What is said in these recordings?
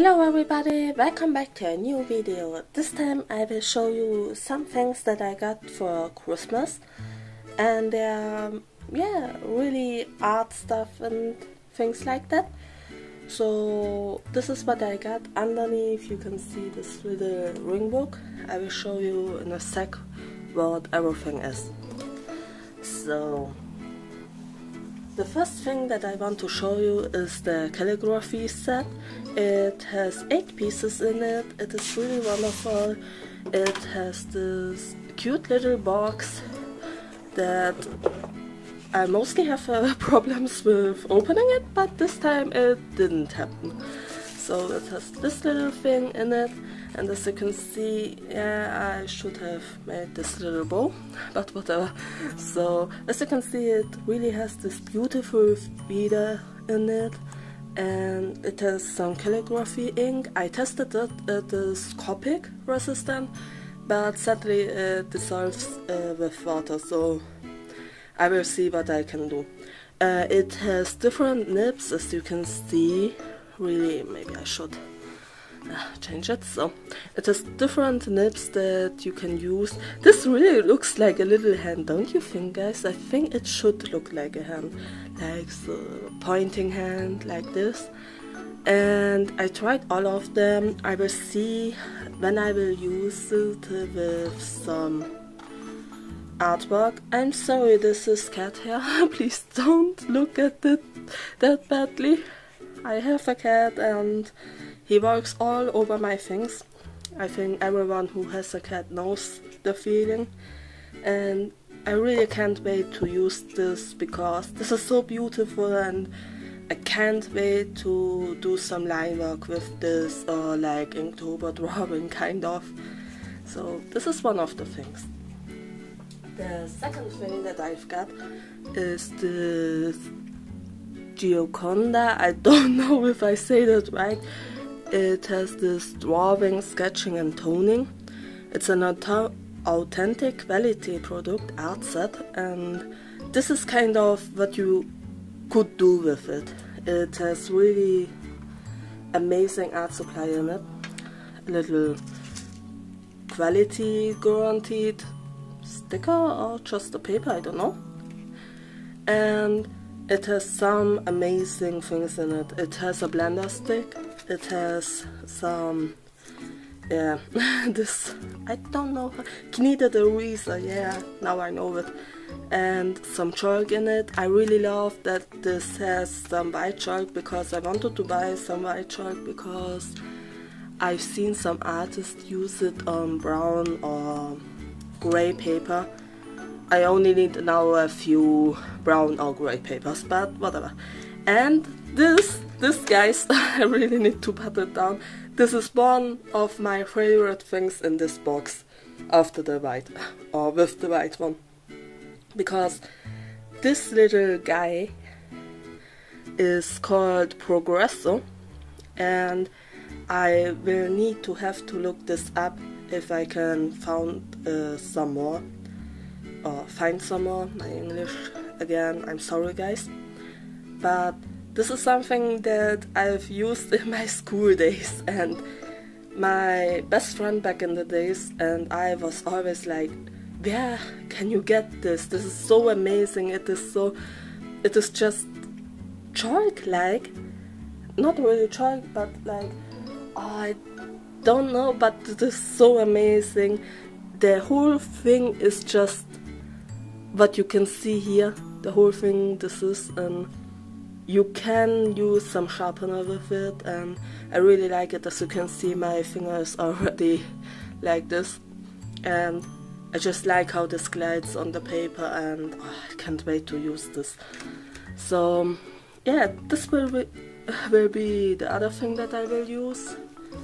Hello everybody, welcome back to a new video. This time I will show you some things that I got for Christmas, and they're really art stuff and things like that. So this is what I got. Underneath you can see this little ring book. I will show you in a sec what everything is. So the first thing that I want to show you is the calligraphy set. It has 8 pieces in it. It is really wonderful. It has this cute little box that I mostly have problems with opening it, but this time it didn't happen. So it has this little thing in it, and as you can see, yeah, I should have made this little bow, but whatever. So as you can see, it really has this beautiful feather in it, and it has some calligraphy ink. I tested it, it is Copic resistant, but sadly it dissolves with water, so I will see what I can do. It has different nibs, as you can see. Really, maybe I should change it. So it has different nibs that you can use. This really looks like a little hand, don't you think, guys? I think it should look like a hand, like the pointing hand, like this. And I tried all of them. I will see when I will use it with some artwork. I'm sorry, this is cat hair. Please don't look at it that badly. I have a cat and he works all over my things. I think everyone who has a cat knows the feeling, and I really can't wait to use this because this is so beautiful, and I can't wait to do some line work with this, or like Inktober drawing kind of. So this is one of the things. The second thing that I've got is this Gioconda. I don't know if I say that right. It has this drawing, sketching and toning. It's an authentic quality product art set, and this is kind of what you could do with it. It has really amazing art supply in it. A little quality guaranteed sticker or just a paper, I don't know. And it has some amazing things in it. It has a blender stick. It has some, this, I don't know, kneaded eraser, yeah, now I know it. And some chalk in it. I really love that this has some white chalk, because I wanted to buy some white chalk because I've seen some artists use it on brown or grey paper. I only need now a few brown or grey papers, but whatever. And this guys, I really need to put it down. This is one of my favorite things in this box after the white, or with the white one. Because this little guy is called Progresso, and I will need to have to look this up if I can find some more. Or find some more. My English, again, I'm sorry guys. But this is something that I've used in my school days, and my best friend back in the days and I was always like, where can you get this? This is so amazing. It is just chalk-like. Not really chalk, but like, I don't know, but it is so amazing. The whole thing is just what you can see here. The whole thing, this is, and you can use some sharpener with it, and I really like it. As you can see, my fingers already like this, and I just like how this glides on the paper, and I can't wait to use this. So yeah, this will be the other thing that I will use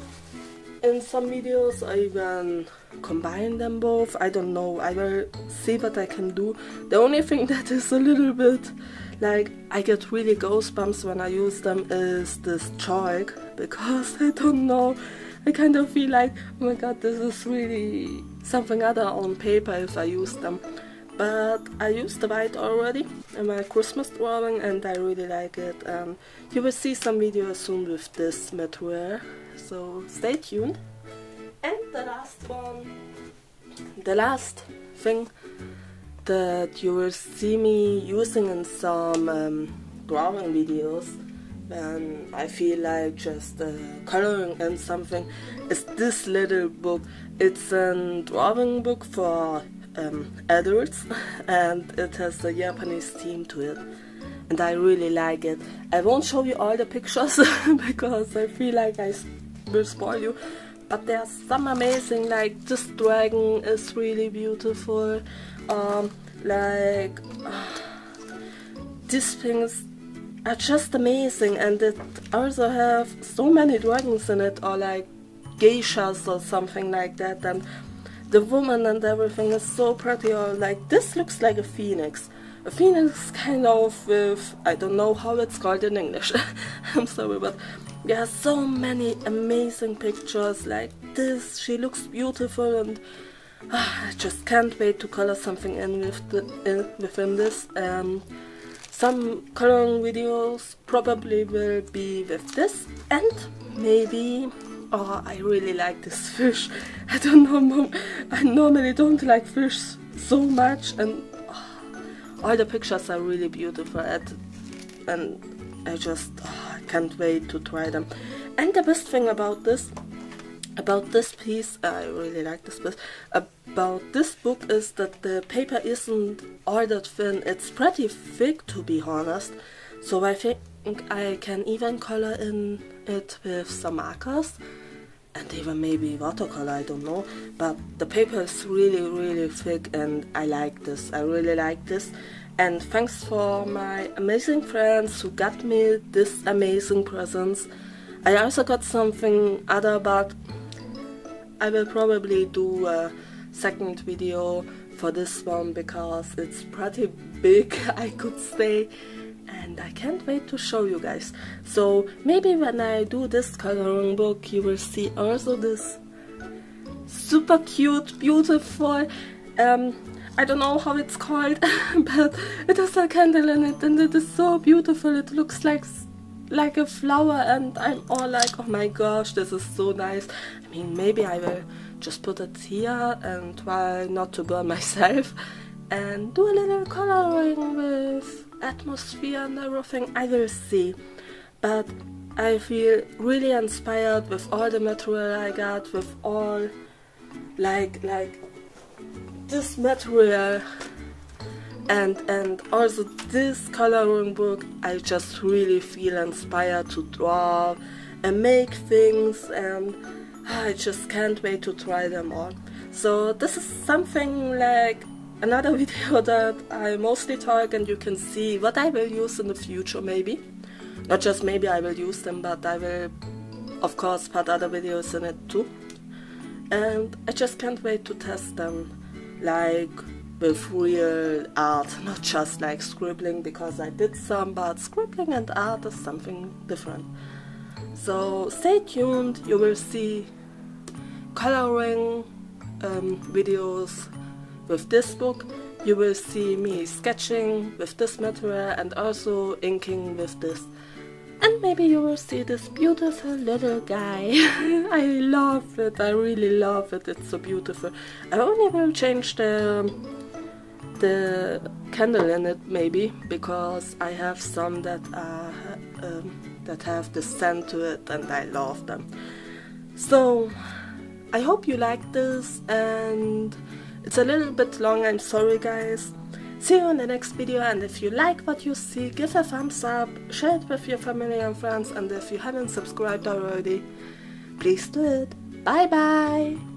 in some videos. I even combine them both. I don't know, I will see what I can do. The only thing that is a little bit like, I get really goosebumps when I use them is this chalk, because I don't know, I kind of feel like, oh my god, this is really something other on paper if I use them. but I used the white already in my Christmas drawing and I really like it. You will see some videos soon with this material, so stay tuned. And the last one, the last thing that you will see me using in some drawing videos when I feel like just coloring in something is this little book. It's a drawing book for adults and it has a Japanese theme to it and I really like it. I won't show you all the pictures because I feel like I will spoil you, but there's some amazing, like this dragon is really beautiful, these things are just amazing, and it also have so many dragons in it, or like geishas or something like that, and the woman and everything is so pretty. Or like this looks like a phoenix kind of with, I don't know how it's called in English. I'm sorry, but there are so many amazing pictures like this. She looks beautiful and I just can't wait to color something in within this. Some coloring videos probably will be with this, and maybe, oh, I really like this fish. I don't know, I normally don't like fish so much, and all the pictures are really beautiful, and I just I can't wait to try them. And the best thing about this piece, I really like this piece, about this book is that the paper isn't all that thin. It's pretty thick, to be honest, so I think I can even color in it with some markers and even maybe watercolor, I don't know, but the paper is really thick and I like this. I really like this. And thanks for my amazing friends who got me this amazing presents. I also got something other, but I will probably do a second video for this one because it's pretty big, I could say, and I can't wait to show you guys. So maybe when I do this coloring book you will see also this super cute, beautiful, I don't know how it's called, but it has a candle in it and it is so beautiful. It looks like a flower and I'm all like, oh my gosh, this is so nice. I mean, maybe I will just put it here and try not to burn myself and do a little coloring with atmosphere and everything. I will see, but I feel really inspired with all the material I got, with all like this material and also this coloring book. I just really feel inspired to draw and make things, and I just can't wait to try them all. So this is something like another video that I mostly talk, and you can see what I will use in the future. Maybe not just maybe I will use them, but I will of course put other videos in it too, and I just can't wait to test them like with real art, not just like scribbling, because I did some, but scribbling and art is something different. So stay tuned, you will see coloring videos with this book, you will see me sketching with this material and also inking with this. And maybe you will see this beautiful little guy. I love it, I really love it, it's so beautiful. I only will change the candle in it maybe, because I have some that are that have the scent to it and I love them. So I hope you like this, and it's a little bit long, I'm sorry guys. See you in the next video, and if you like what you see, give a thumbs up, share it with your family and friends, and if you haven't subscribed already, please do it. Bye bye!